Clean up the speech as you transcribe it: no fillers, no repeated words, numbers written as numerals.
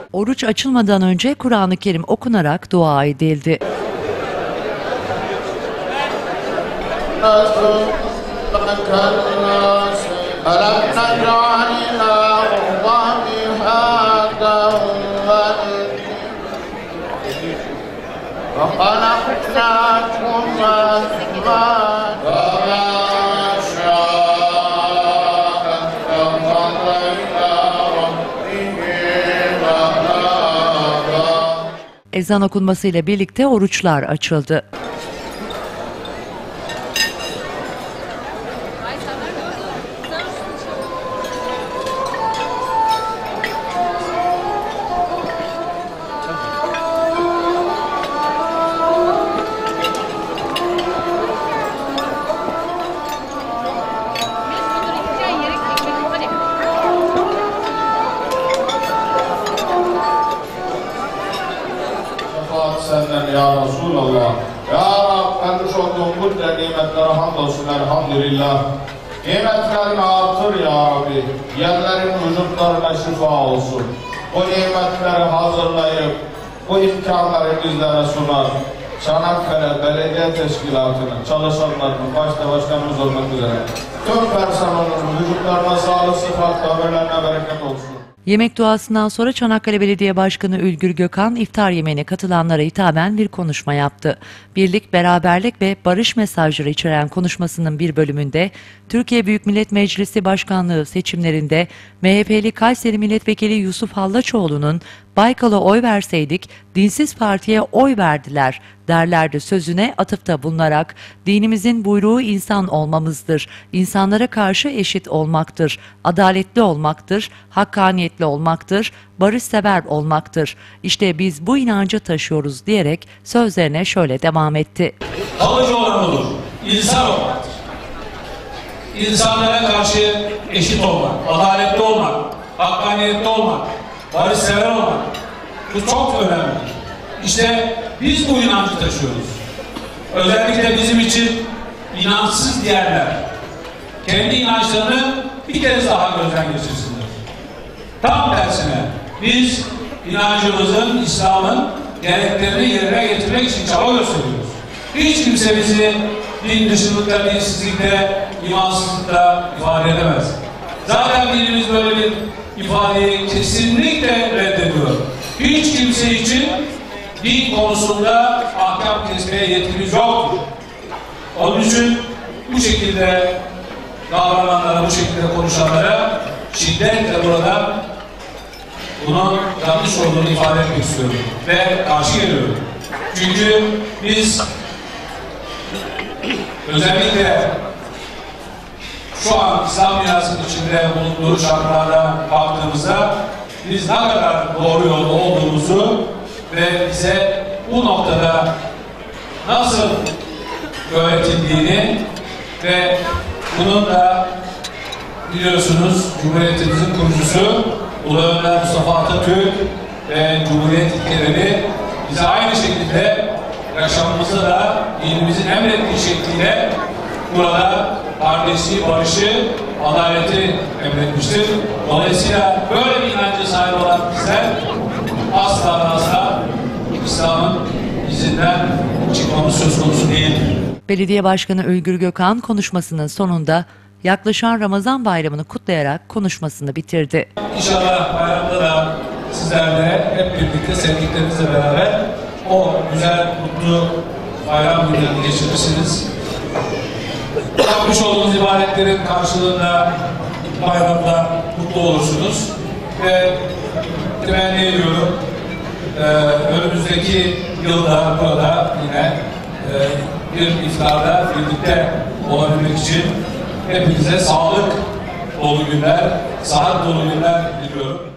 Oruç açılmadan önce Kur'an-ı Kerim okunarak dua edildi. Ezan okunmasıyla birlikte oruçlar açıldı. Senden ya Resulallah. Ya Rab, vermiş olduğun bu nimetlere hamdolsun, elhamdülillah. Nimetlerini artır ya Rabbi. Yerlerin vücutlarına şifa olsun. Bu nimetleri hazırlayıp bu imkanları bizlere sunar. Çanakkale Belediye Teşkilatı'nın çalışanlarının başta başkanımız olmak üzere tüm personelin vücutlarına sağlık, sıhhat, ömürlerine bereket olsun. Yemek duasından sonra Çanakkale Belediye Başkanı Ülgür Gökhan, iftar yemeğine katılanlara hitaben bir konuşma yaptı. Birlik, beraberlik ve barış mesajları içeren konuşmasının bir bölümünde, Türkiye Büyük Millet Meclisi Başkanlığı seçimlerinde MHP'li Kayseri Milletvekili Yusuf Hallaçoğlu'nun "Baykal'a oy verseydik, dinsiz partiye oy verdiler" derlerdi sözüne atıfta bulunarak, dinimizin buyruğu insan olmamızdır, insanlara karşı eşit olmaktır, adaletli olmaktır, hakkaniyetli olmaktır, barışsever olmaktır. İşte biz bu inancı taşıyoruz diyerek sözlerine şöyle devam etti. Kalıcı olan olur, insan olmaktır. İnsanlara karşı eşit olmak, adaletli olmak, hakkaniyetli olmak, barışsever olmak. Bu çok önemli. İşte biz bu inancı taşıyoruz. Özellikle bizim için inançsız diyenler kendi inançlarını bir kez daha gözden geçirsinler. Tam tersine biz inancımızın, İslam'ın gereklerini yerine getirmek için çaba gösteriyoruz. Hiç kimse bizi din dışılıkta, dinsizlikte, imansızlıkta ifade edemez. Zaten dinimiz böyle bir ifadeyi kesinlikle reddediyor. Hiç kimse için din konusunda ahkam kesmeye yetkimiz yoktur. Onun için bu şekilde davrananlara, bu şekilde konuşanlara şiddetle burada bunun yanlış olduğunu ifade etmek istiyorum ve karşı geliyorum. Çünkü biz özellikle şu an İslam dünyasının içinde bulunduğu şartlarda baktığımızda biz ne kadar doğru yolda olduğumuzu ve bize bu noktada nasıl öğretildiğini ve bunun da biliyorsunuz Cumhuriyetimizin kurucusu Ulu Önder Mustafa Atatürk ve Cumhuriyet ilkeleri bize aynı şekilde yaşamımızda da dinimizin emrettiği şekliyle burada kardeşliği, barışı, adaleti emretmiştir. Dolayısıyla böyle bir inanca sahip olan bizler asla İslam'ın izinden çıkmamız söz konusu değil. Belediye Başkanı Ülgür Gökhan konuşmasının sonunda yaklaşan Ramazan bayramını kutlayarak konuşmasını bitirdi. İnşallah bayramda da sizlerle hep birlikte sevdiklerinizle beraber o güzel, mutlu bayram günlerini geçirirsiniz. Yapmış olduğunuz ibadetlerin karşılığında bayramda mutlu olursunuz ve temenni ediyorum önümüzdeki yılda burada yine bir iftarda birlikte olabilmek için hepinize sağlık dolu günler, sıhhat dolu günler diliyorum.